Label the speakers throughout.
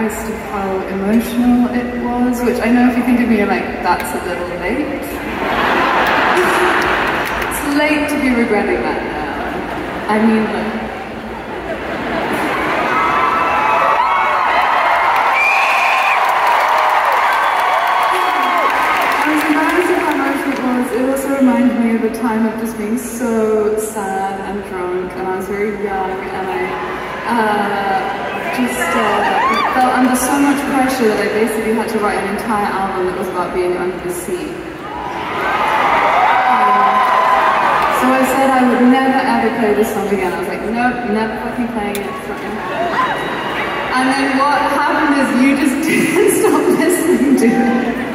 Speaker 1: embarrassed of how emotional it was, which I know if you think of me, you're like, that's a little late. It's late to be regretting that now. I mean, like, it also reminded me of a time of just being so sad and drunk, and I was very young, and I felt under so much pressure that I basically had to write an entire album that was about being under the sea. So I said I would never ever play this song again. I was like, nope, never fucking playing it. And then what happened is you just didn't stop listening to it.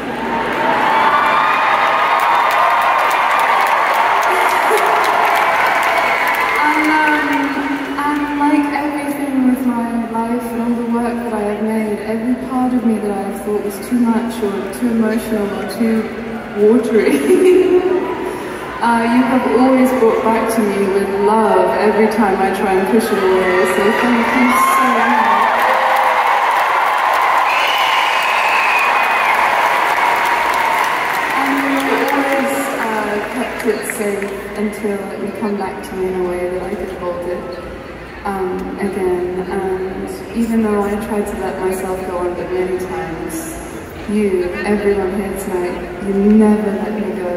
Speaker 1: Every part of me that I have thought was too much or too emotional or too watery, you have always brought back to me with love every time I try and push it away, so thank you so much. And you always kept it safe until you come back to me in a way that I could hold it again, and even though I tried to let myself go on it many times, you, everyone here tonight, you never let me go.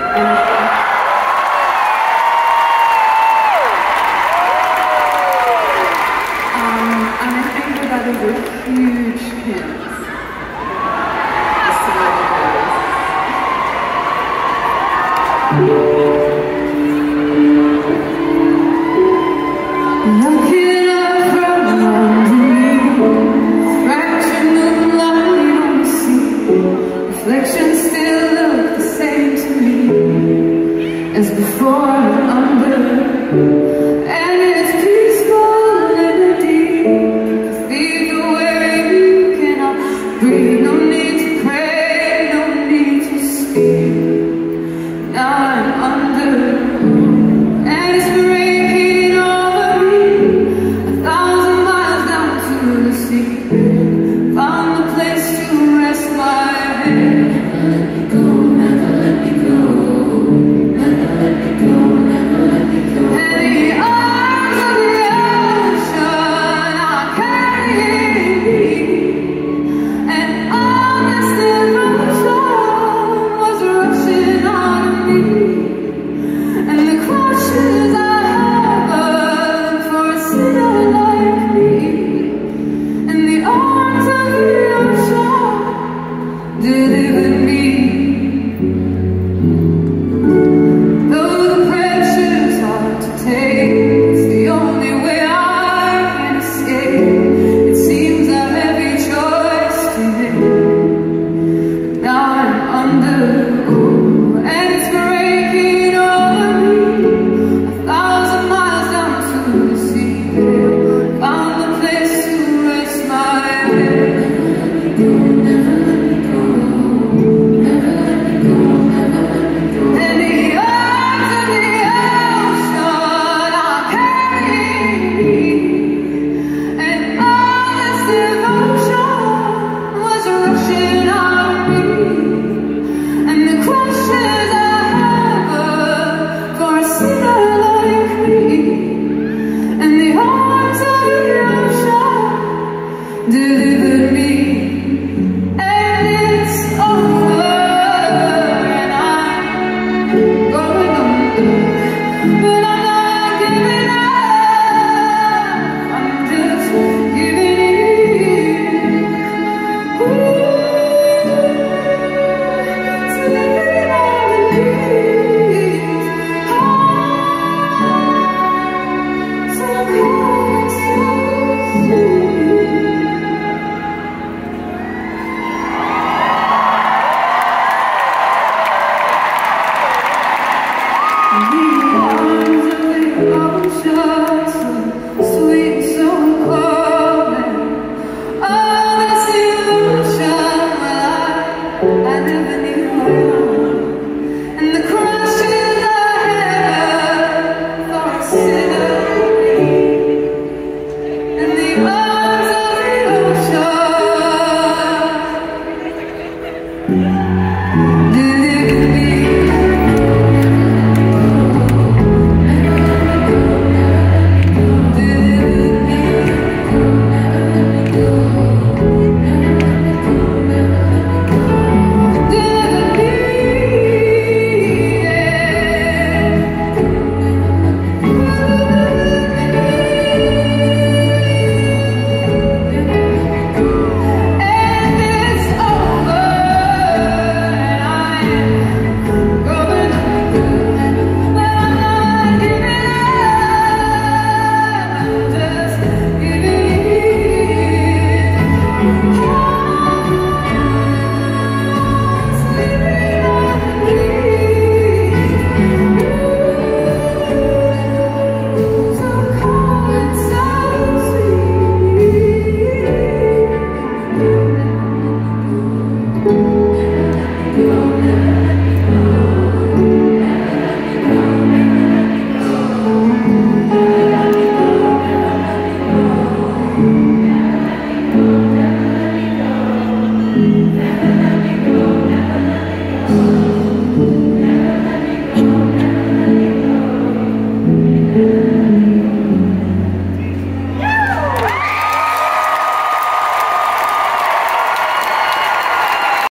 Speaker 1: And I think that is a huge hint as to where it goes.